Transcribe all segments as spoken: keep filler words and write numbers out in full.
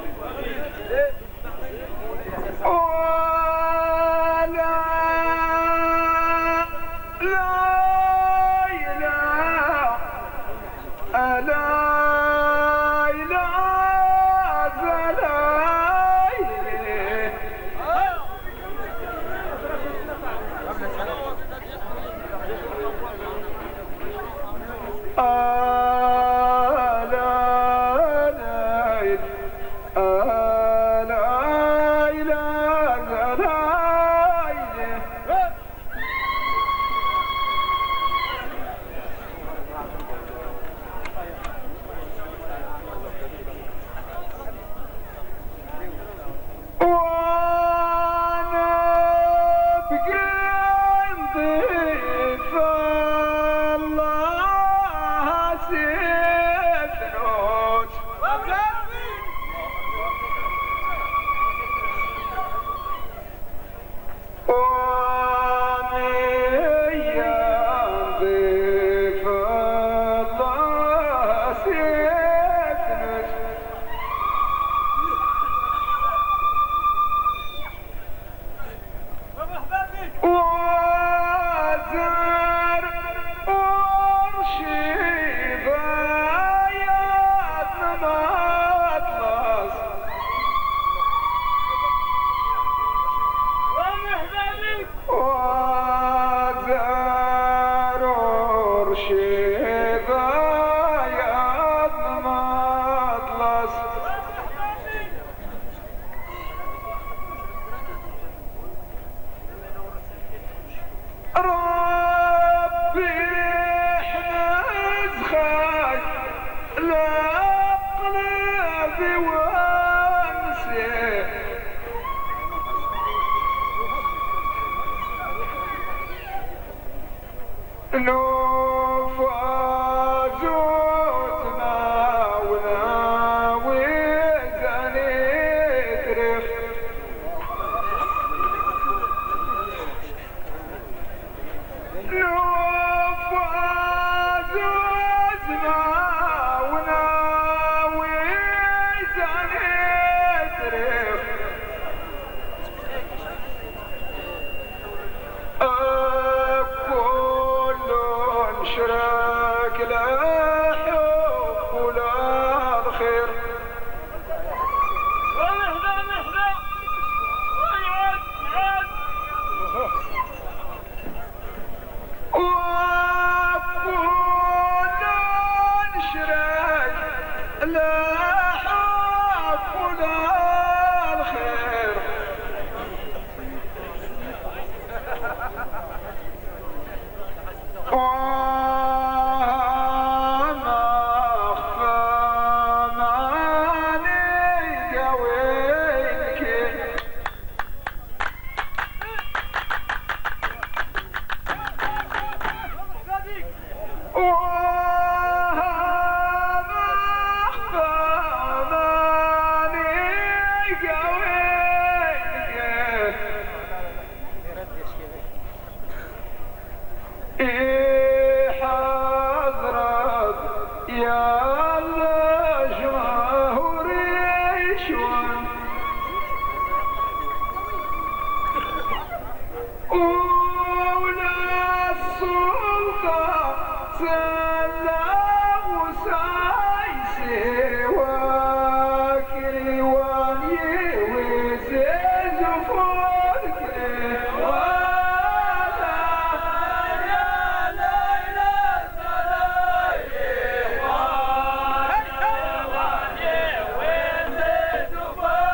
Bye.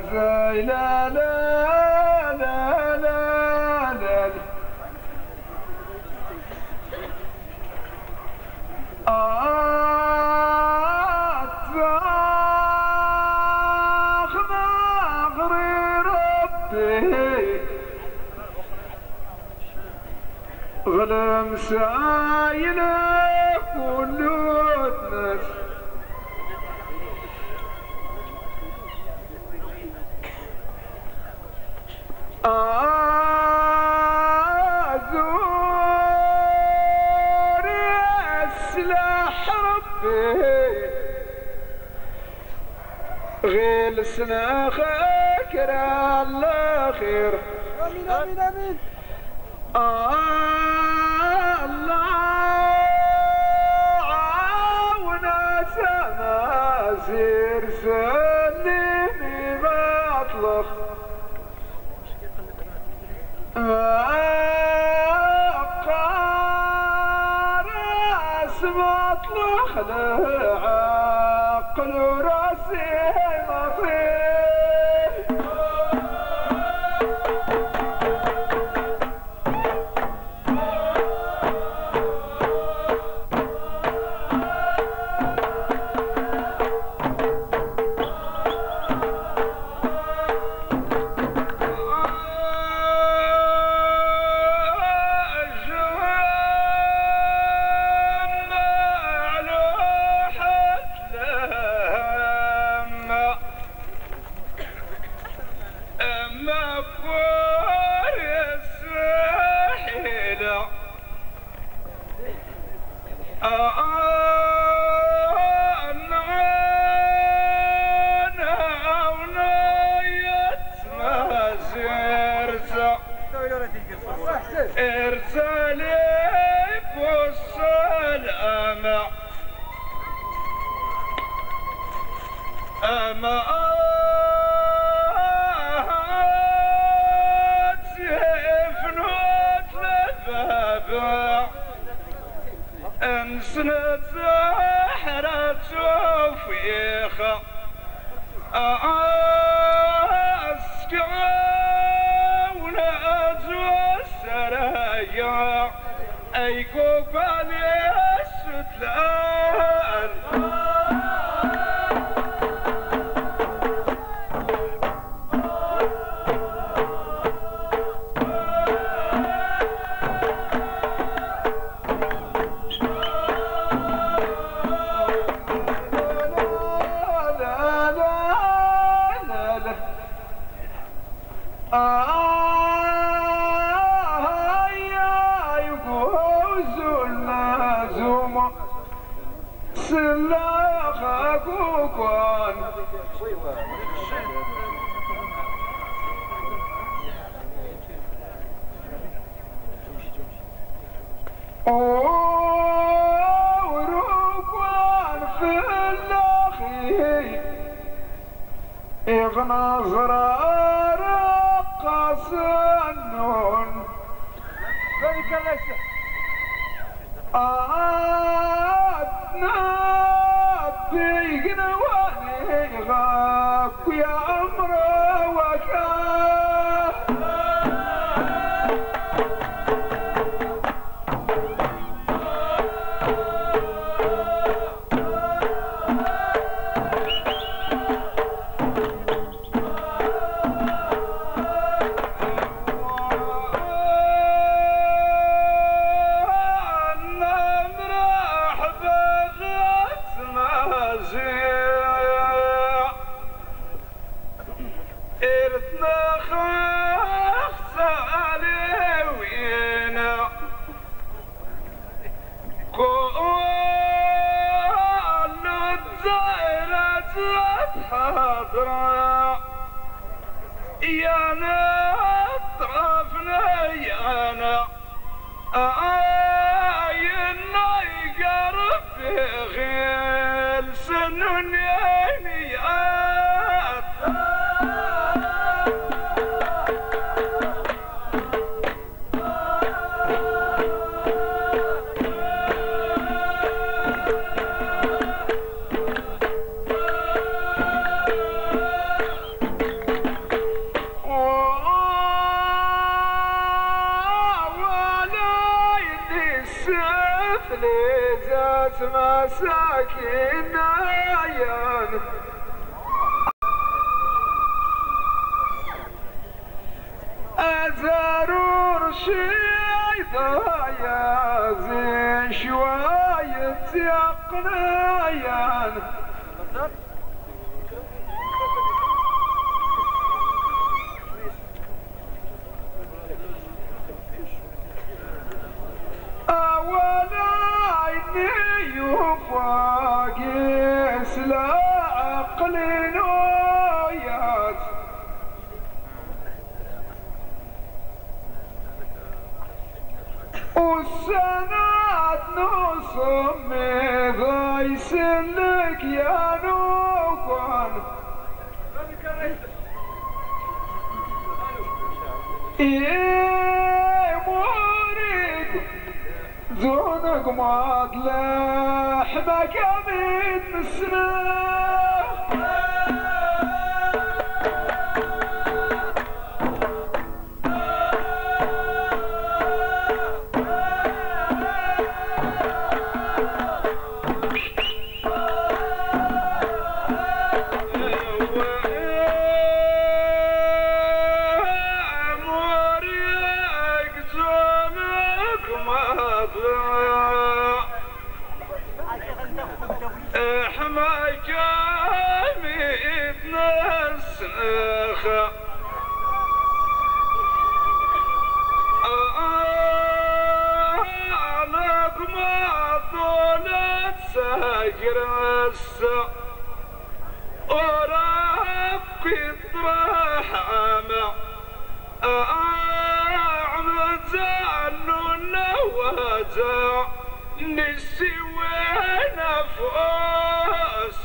زي لا لا لا لا لا غلم سايله كل الناس أزور السلاح ربي غيل سنا خير الله خير امين امين امين الله عاونا سمازير سلمي مطلق قارس مطلق لعقل راسي مطير ارسلي والسلام أما سيفنوت للباب انسنت سحرة توفيخة أسكعونا السرايا أيكو بالي الستلان سلاخك وكون وركوان في الاخي اغنى زرار رقص النون ذلك ليس بيقنا واني غاك يا عمر وكان يا نطرفنا يا نا آينا يقرب في غيل سنن يانيات نايان أزارور شيدا يا زين شوية يقنايان أولا عيني يفاقس لا عقل نويات والسنات نصمي ضيس لك يا نوكان إيه مريد زونك ما لحمك من سنة حماك ميتنا السنخة علىك ما طولت ساجر السا وربك طرح عمى أعمد زعلو النوازع نسي وين أفوس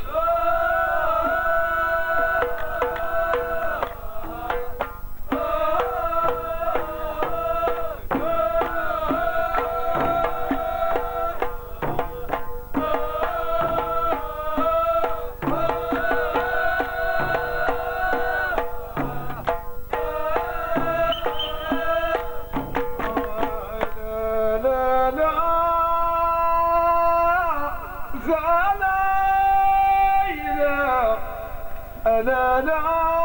لا لا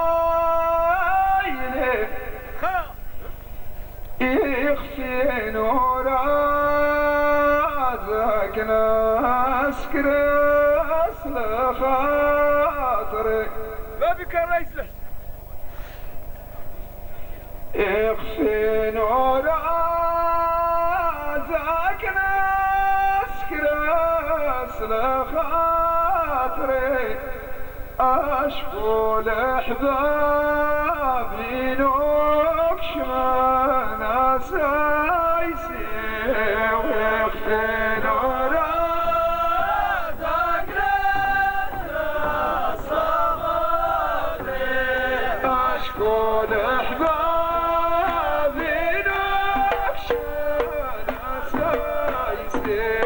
يخفي نور رازك نسكر أصل خاطري بابك الرئيس يخفي نور رازك نسكر أصل خاطري أشكو لأحبابي نكش ما نسايسي ويخفي نورا أشكو لأحبابي نكش ما نسايسي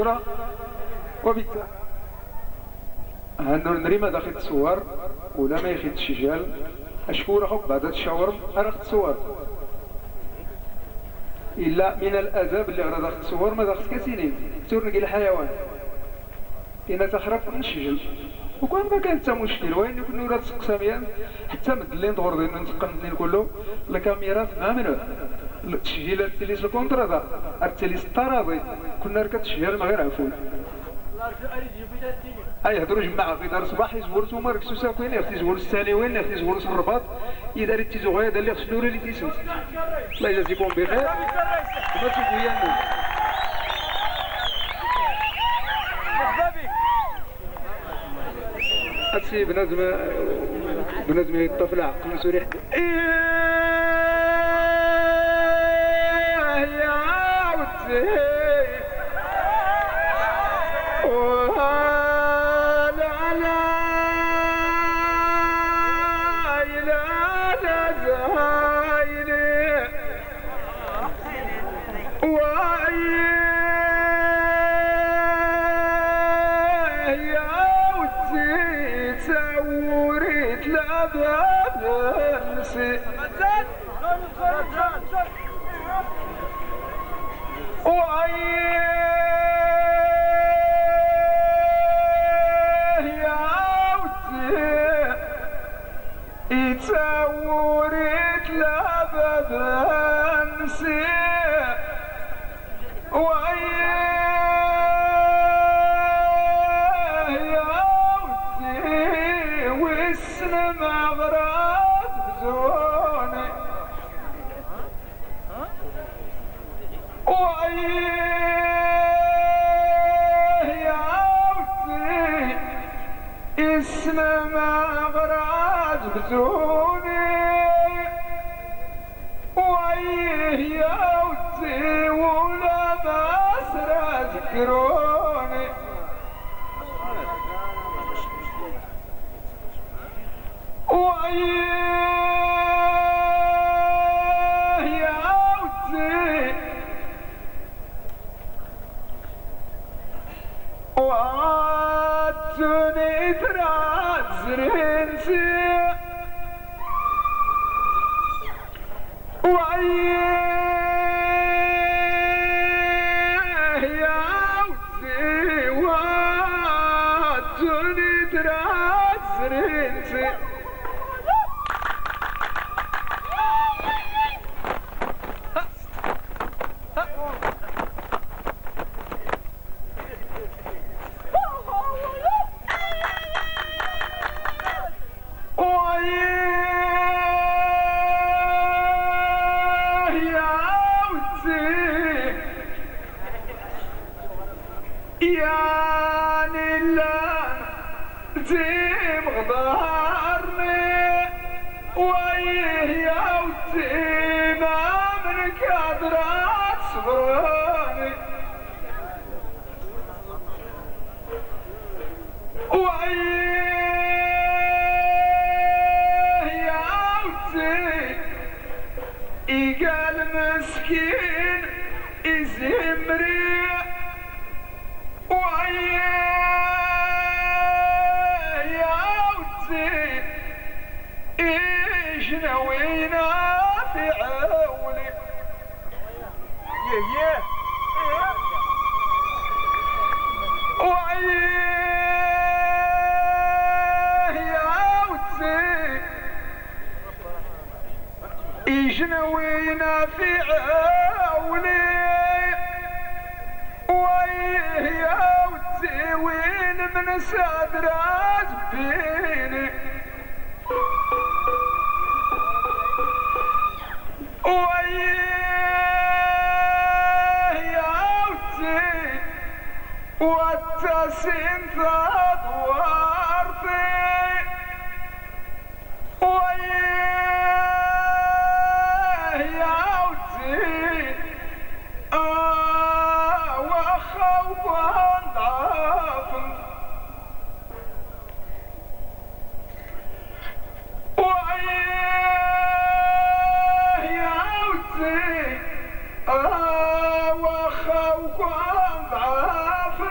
شكورة وبالتالي هندور نري ما داخل تصور ولا ما يخيط الشجال أشكورة خب بعد الشاور أنا تصور إلا من الأذاب اللي غير داخل تصور ما داخل كسينين تور نقي الحيوان إن تخرب من الشجل وكان ما كان حتى مشكل وين يكونوا راه تسقساميان حتى مدلين دور ديالنا نتقن الاثنين كله الكاميرات مع منو التسجيلات التليس الكونترا التليس الطراضي كنا راه كتشهر ما غير عفوا اي هضروا جماعه في دار صباح يزوروا ثم ركسوا ساكوين يا اختي زوروا الساليوين يا اختي زوروا الرباط اذا ريتي زوغيا دار لي خصنوري اللي تيسمت الله يجازيكم بخير وما تشوفوا يا هادشي بنادم بنادم يطفل عقل مسوري يا ودي وريت لابد انسي وعيه يا ودي والسلم اغراض بزوني وعيه يا ودي السلم اغراض بزوني وعيه يا ودي ولا باسرة ذكروني وعيه يا ودي وعدتني تراد زرنسي وعيه يا ودي وعدتني تراد زرنسي يا لله زيم غدارني ويه يا ودي ما من قادرة تصبرني ويه يا ودي قال مسكين يزمري وعيه يا ودي ايش ناوينا في عوني يه وعيه يا ودي ايش ناوينا في عوني وعيه يا ودي وين من سادرات بيني وعيه يا ودي والتسين ذات وارثي وعيه يا ودي آه وخوف ضعف وعيه يا ودي آه وخوف ضعف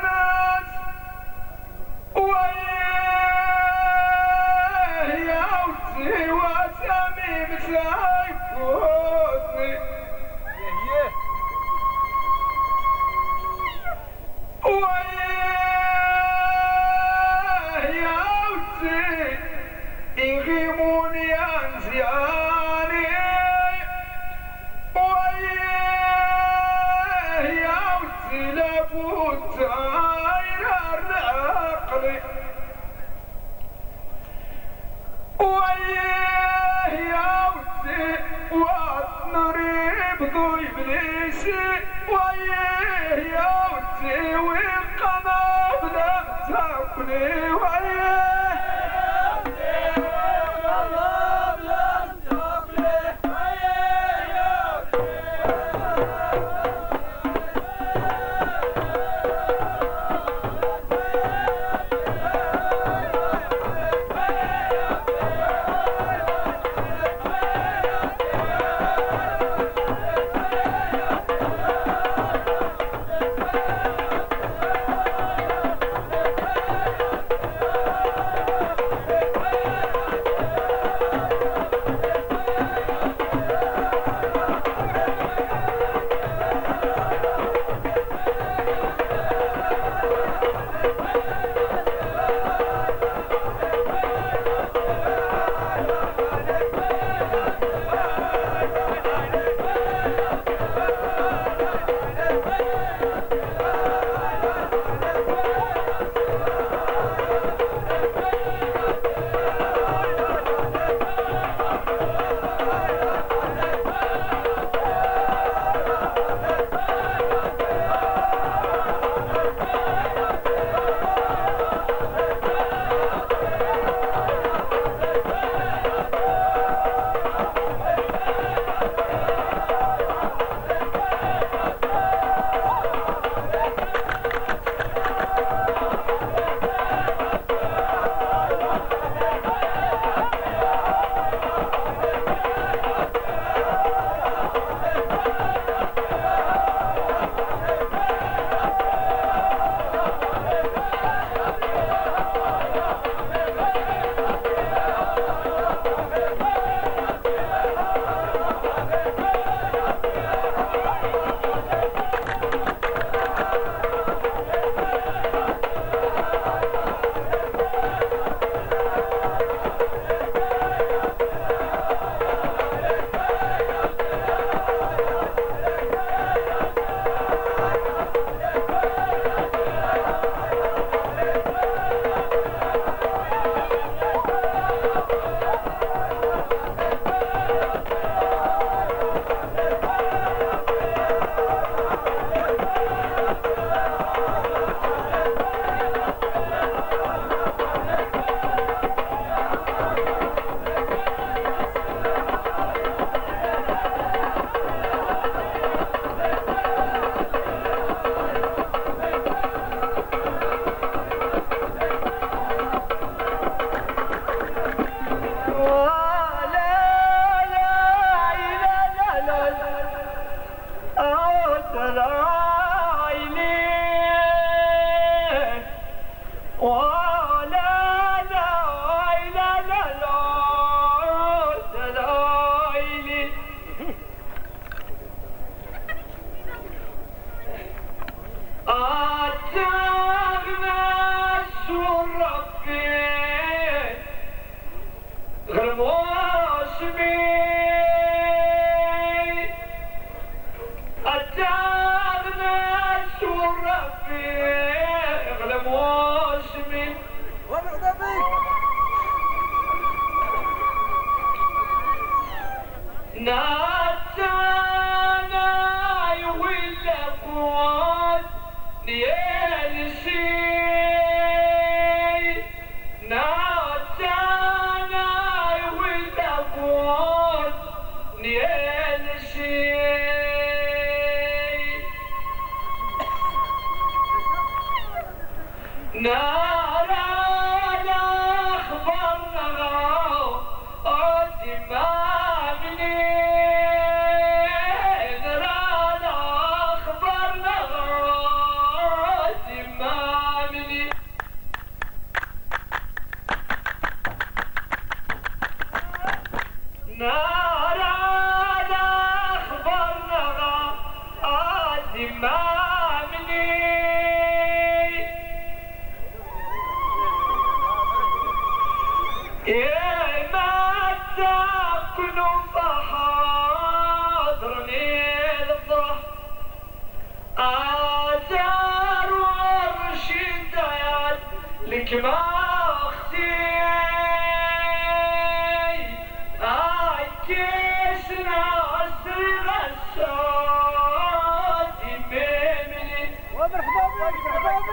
ومرحبا بك.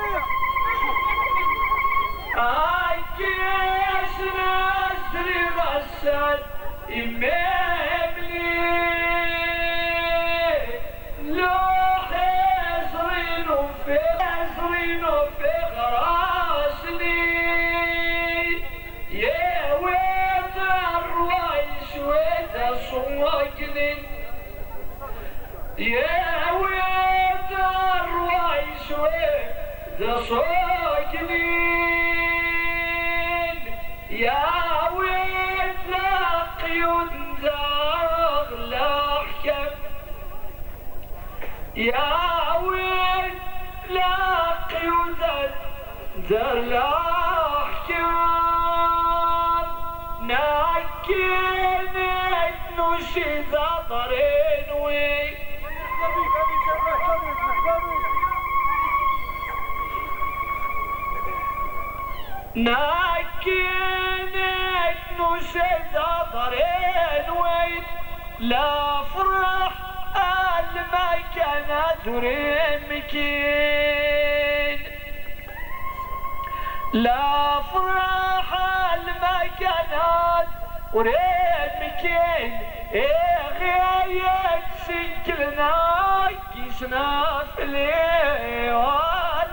يا ويد الروايش ويد صاكنين يا ويد لقيود داغ حكم يا ويد لقيود داغ حكم ناكينك نشيد طرين وي ناكينك نشد ضرين وين لا فرح المكان درين مكين لا فرح المكان ورين مكين ايه غاية سكلنا كيسنا في الليوان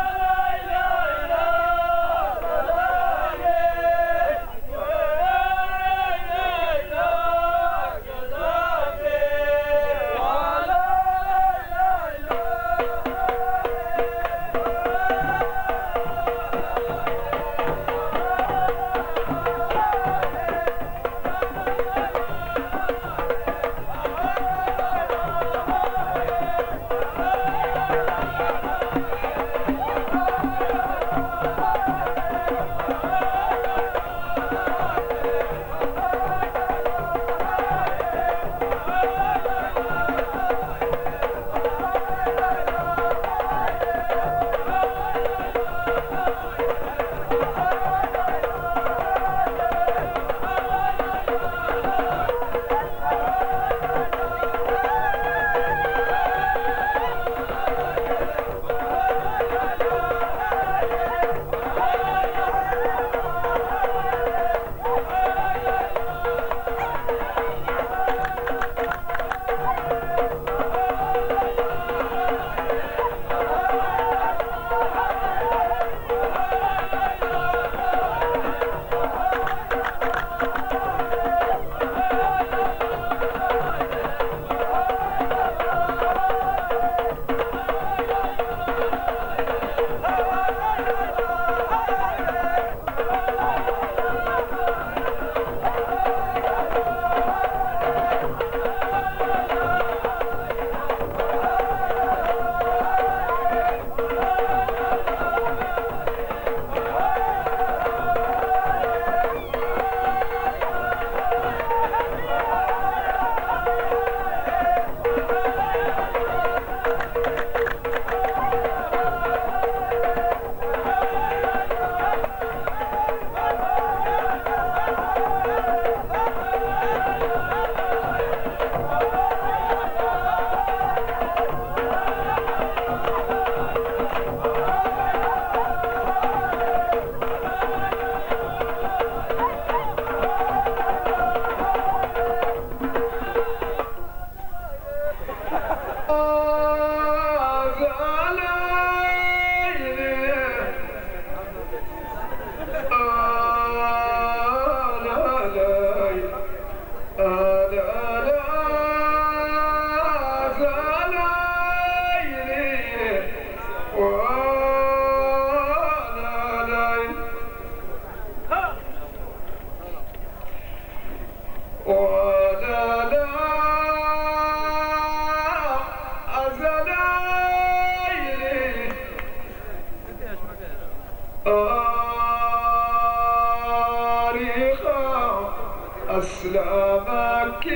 أسلامك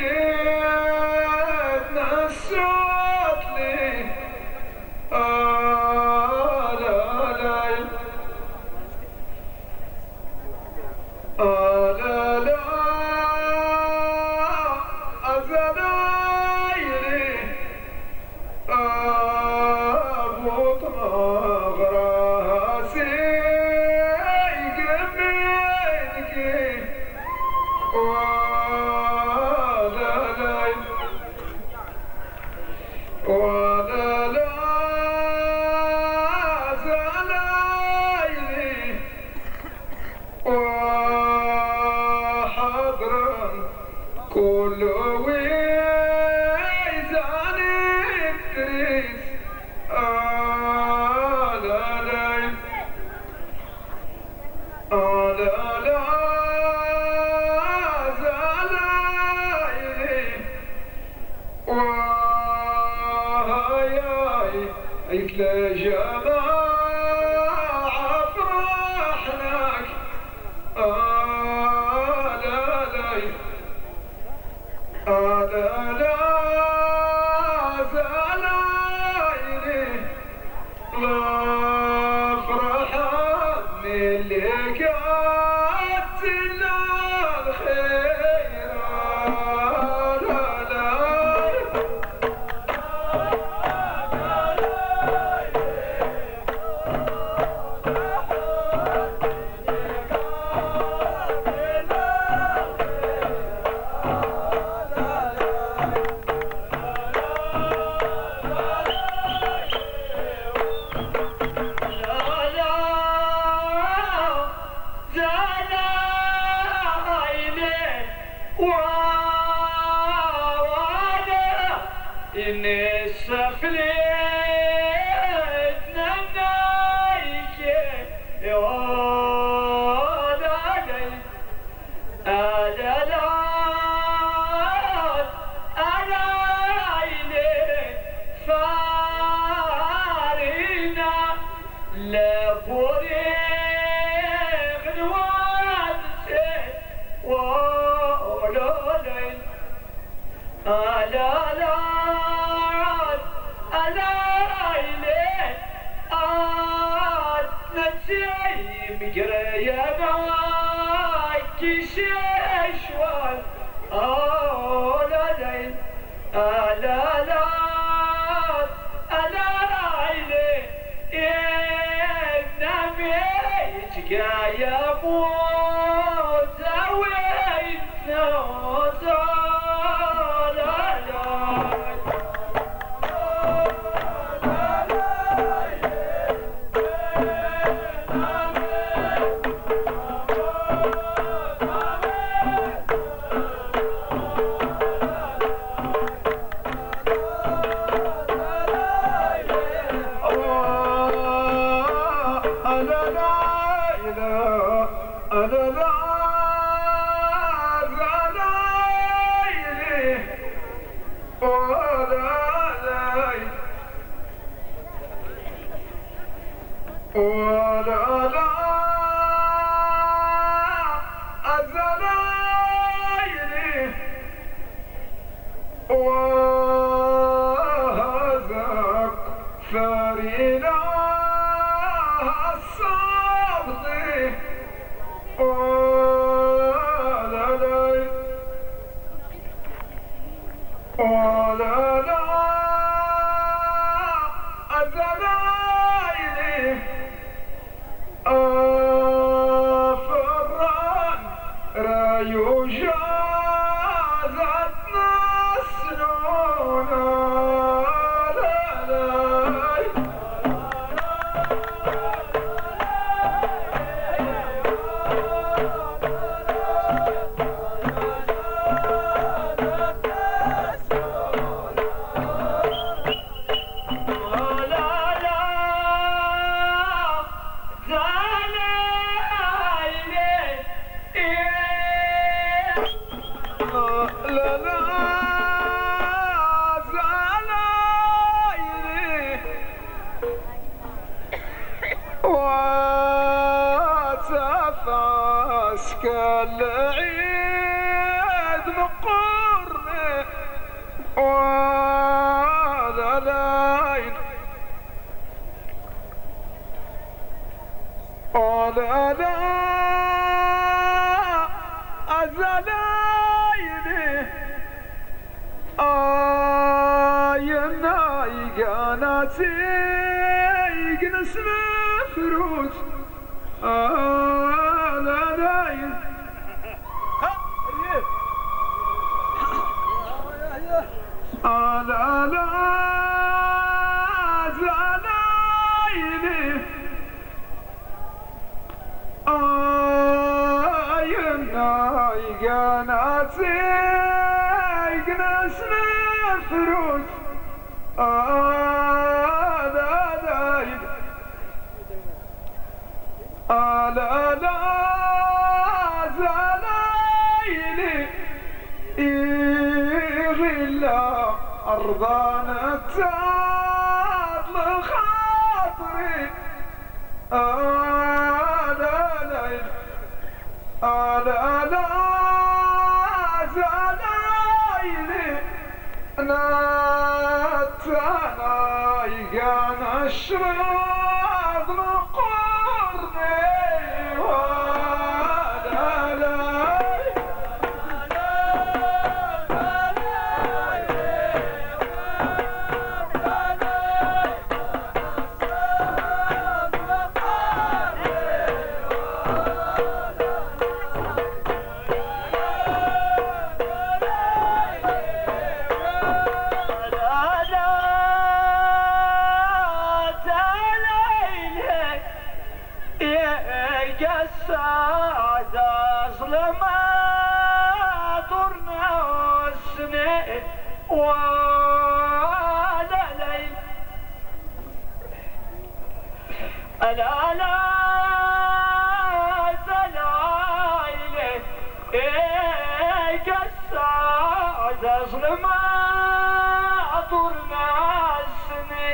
نسوت لي آلا لا آلا لا أزنايلي أبوط مغراسي قبلك كل ويزان التريس آلا لا آلا لا زلايلي وهاي يتلا جماعة فرحناك آلا لا آلا لا زلايلي لا فرحني اللي قاتلنا الخير آلا لا العيد مقرني ولا لاين ولا لا أزلايني آينا يقانا سيقنس مفروس آلا لاين آلا لا زلايني آينا يقانا سيقنس فروس آه لا لا آه لا لا زلايلي يغلى أرضانا تاد لخاطري آه لا لا آه لا لا زلايلي ناتانا يقانا الشراض نقرني ولا لا لا لا زلايلي قصاد ظلمات ورناسني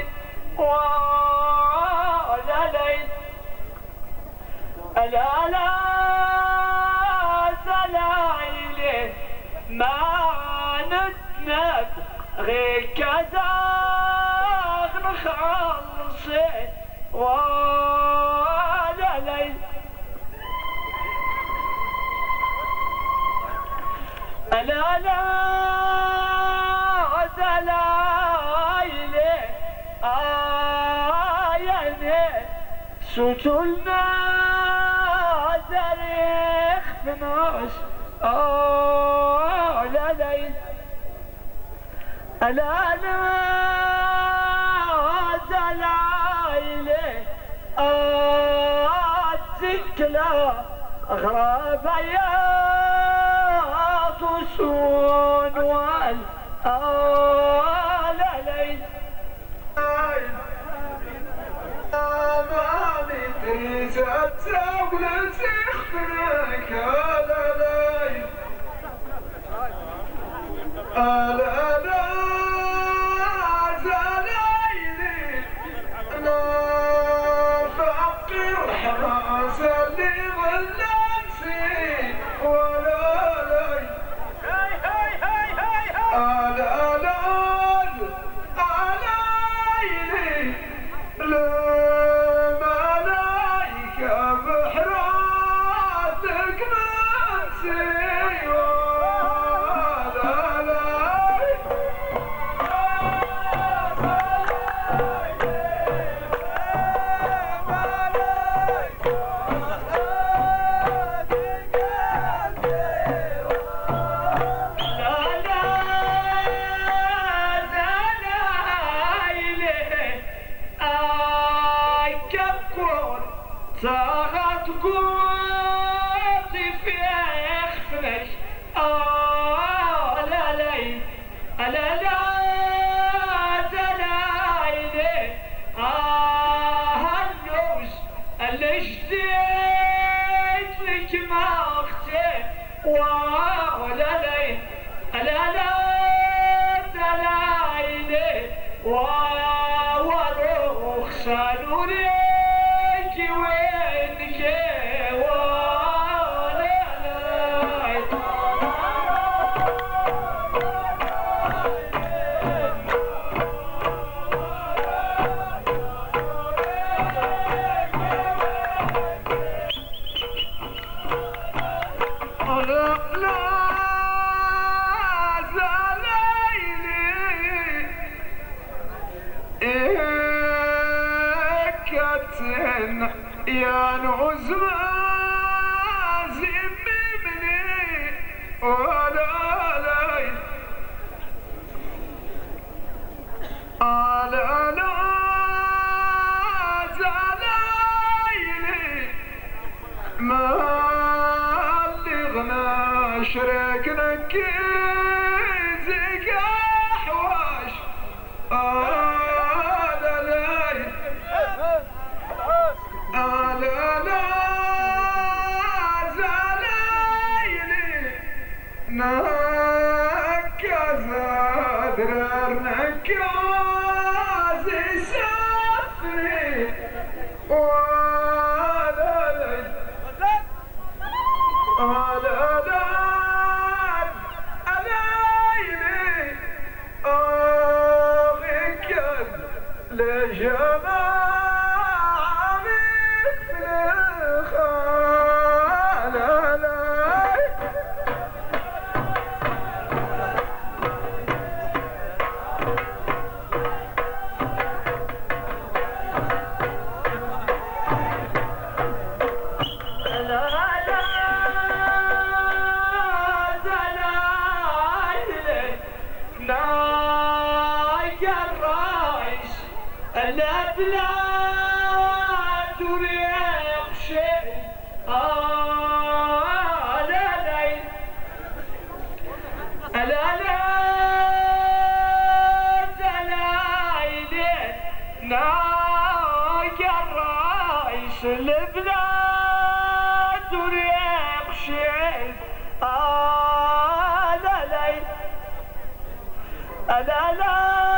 ولا ليل لا لا زلايلي ما نتنب غير كذا نخلصي ولا ليل لا لا زلايلي آيني ستلنا زريخ في ناس لا ليل لا لا زلايلي الذكلى غراب عياط وسون وال لا ليل أمامي تريزات تاولة تخفرك لا ليل لا لا زلايلي أنا فقر حماس اللي ظلمتي ولا ليل لا لا عليلي الملايكة بحراتك منسي ولا لا صارت قوتي في اخفرك آه لا ليل لا لا زلايلي آه النوس اللي جديت لك ما اختي ولا ليل لا لا زلايلي وروخ سالوني يا نوز ما زممني ولا ليل لا لا زلايلي ما اللي غنى شريكنا كيزك احوال لا زاليلي نكاز درار نكاز سافري ولا ليل ولا دار الليلي أغيكل لجماعة مثل خالالي الأبلاد ويخشى آه لا ليل لا لا دلايل ناق الرايس البلاد ويخشى آه لا ليل لا لا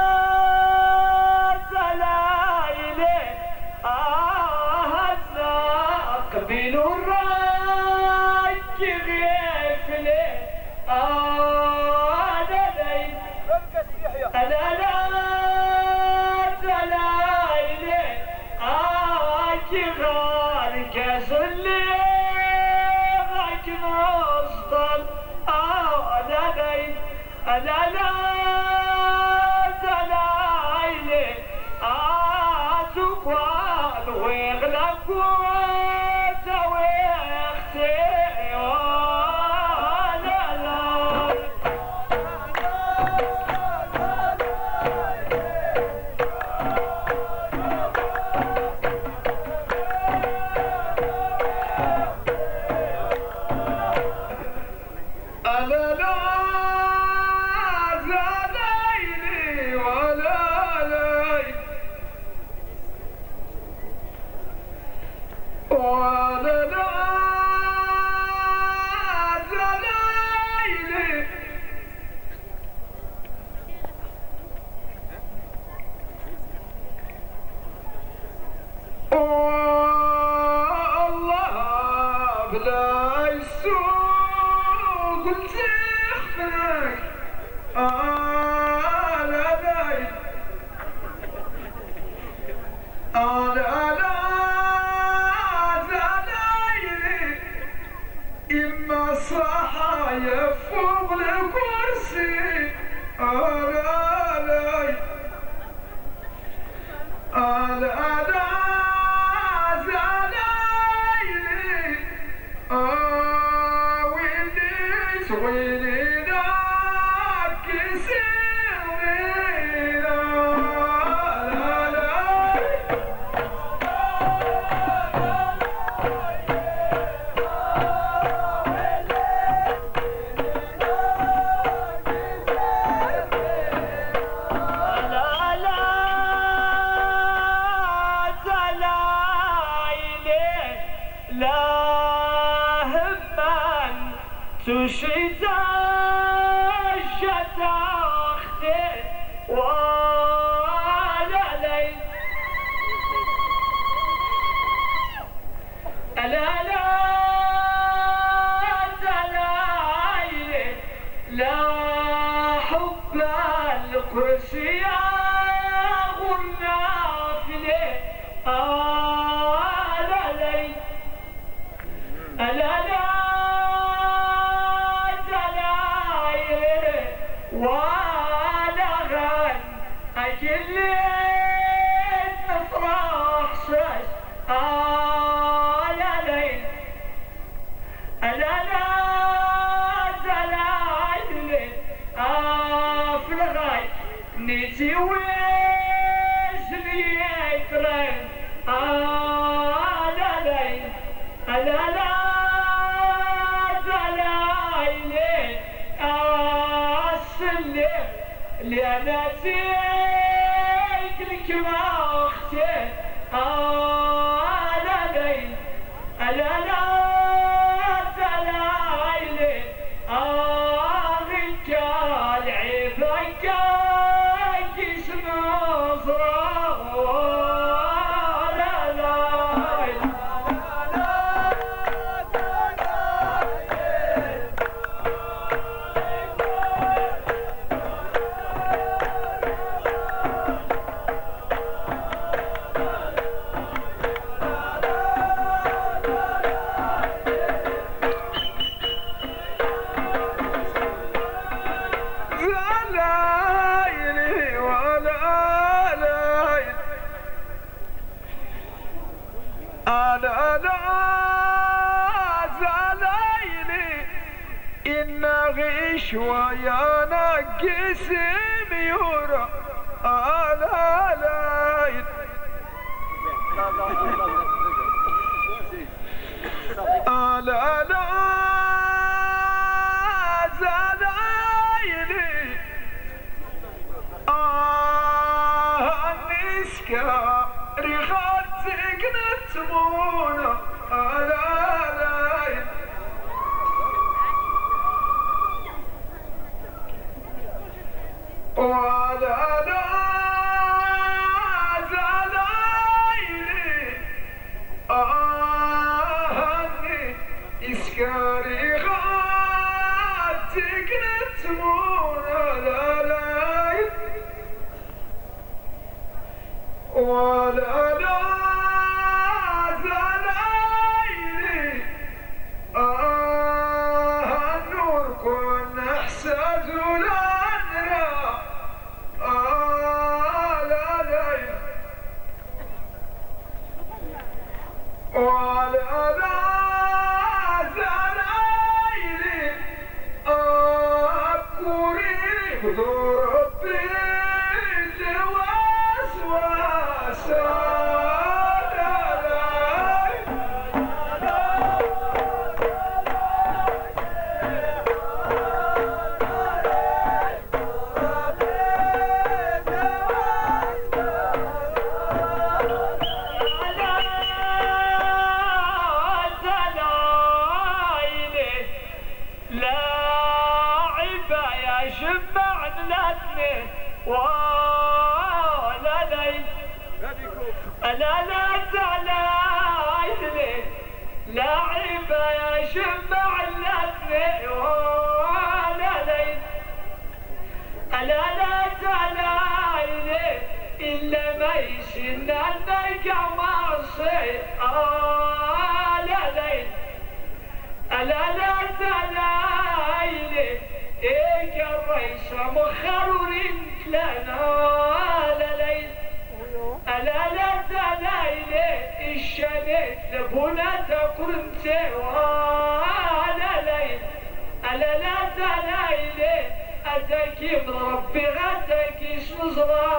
قبيل الراج غيفلي آه لا ليل ألا لا دلايلي آه غارك زلي غاك نصدل آه لا ليل ألا لا دلايلي آه تقوال ويغلقوا بلا يسوق تخفك آه لا لا آه لا لا زلايلي إما صحايا فوق الكرسي آه لا لا آه لا لا آه ويلي سويلي داك سويلي لا لا تشيد الشتاختي ولا ليل لا لا دلايلي لا حب الكرسي غنافلي آه لا ليل لا لا ولا غن أجليت نفرح سس آه لا ليل لا لا دلايلي آه في الغاي نيتي ويزني يكرم آه لا ليل لا لا لأنا فيك لك ما أختي آه لا ليل غي شوية نقس ميورا على لايد على لا زلايلي آه نسكا ريخاتك نتمونا على لايد وعلى لا زلايلي آهني إسكاري غاتك نتمون على لايل وعلى لا زلايلي آه النور كن احساس ولا نرى على لايل وعلى لا زلايلي أكوري حضور ربي الوسواس ولا ليل ألا لا زلايلي لاعبة يا شمع اللثن ولا ليل ألا لا زلايلي إلا ما يشن النقع معصي ولا ليل ألا لا زلايلي إيك الرئيس مخرورين لنا لا ليل ألا لا زلايلي الشنيت لبونا تقرنتي ولا ليل ألا لا زلايلي أتاكي من ربي غاتاكي شنزرا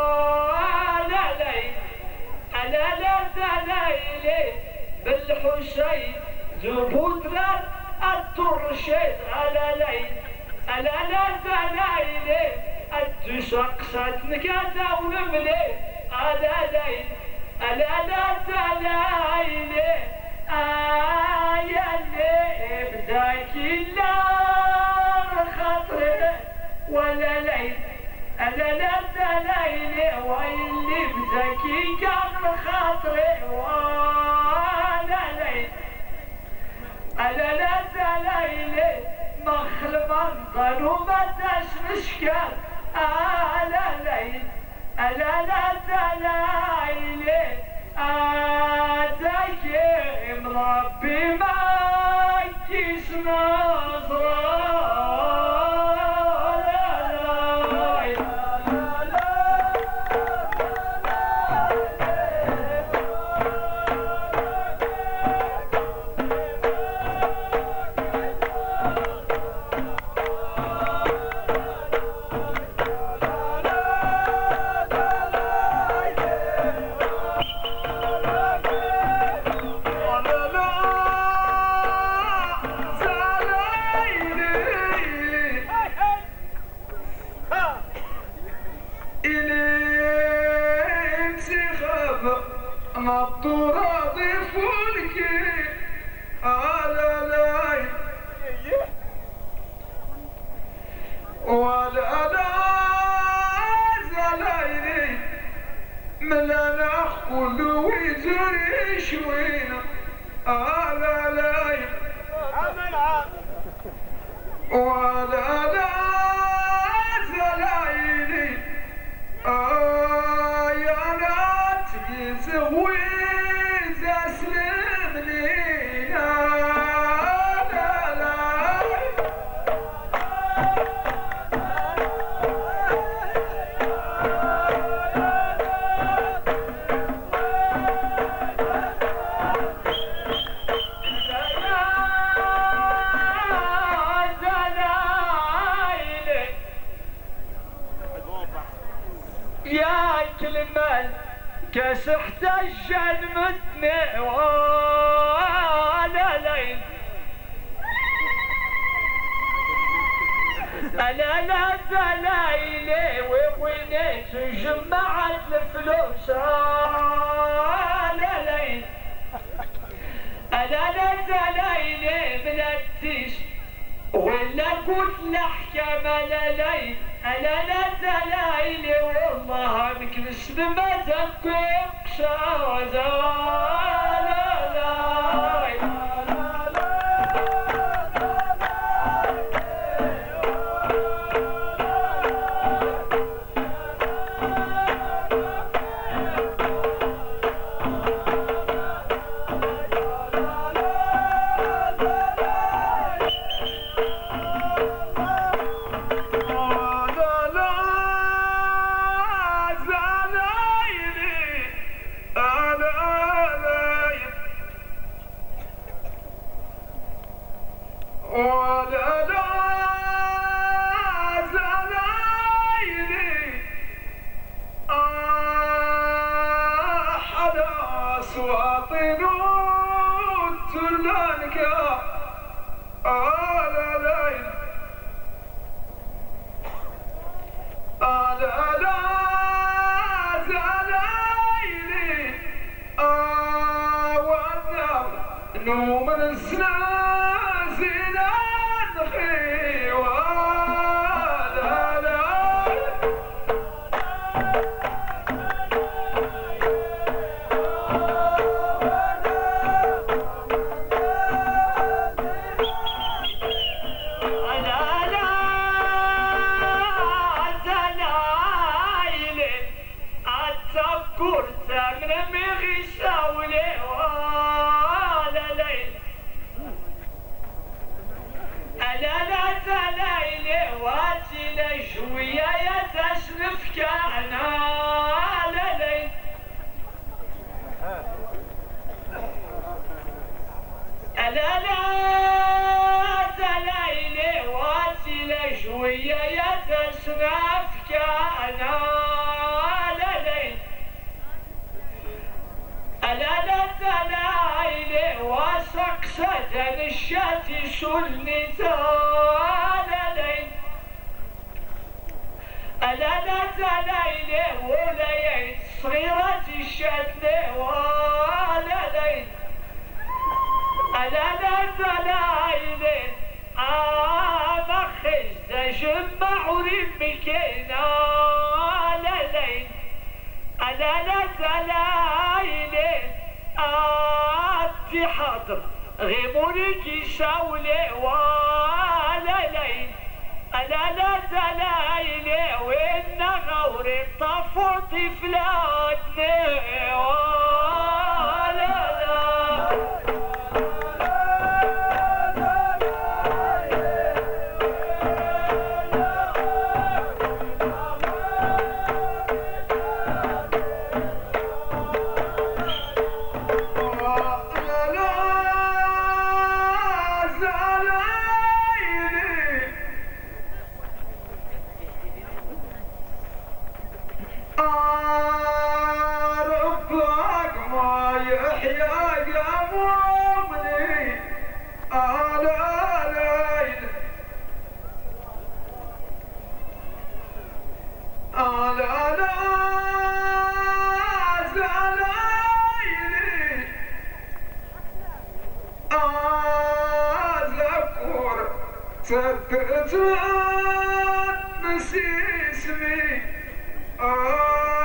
ولا ليل ألا لا زلايلي بالحسين زبود رات الترشيد على ليل ألا لا زلايلي التشقصت نكاتا ونملي على ليل ألا لا زلايلي آيا اللي بداك النار خطري ولا ليل ألا لا زلايلي واللي بزكي كان خاطري ولا ليل ألا لا زلايلي مخل منطل ومداش مشكال على ليل ألا لا زلايلي آتاكي مربي ما كيس نظرة نطورة ضيفولك على لاي ولا لا زلايلي ملانا كل ويزري شوينا على لاي ولا لا زلايلي آه يا نات يزويز اسلم لينا لا لا زلايلي المال كاس احتج المتني ولا ليل انا لا دلايلي ووينيت جمعت الفلوس لا ليل انا لا دلايلي بلديش ولا قلت الاحكام لا ليل انا لا دلايلي والله مكنس ما تفكش نوم الزنازل نخي ولا لا الشاتي شلني تالي ألا لا تلايلي وليت صغيرة الشاتي ولا ليل ألا لا تلايلي أما خزد جمع رمكينا لا ليل ألا لا تلايلي أتي حاضر غيمونك يساولي ولا ليل ألا لا تلايلي وإن غوري طفوت فلاتني ولا لا تذكرت نسي اسمي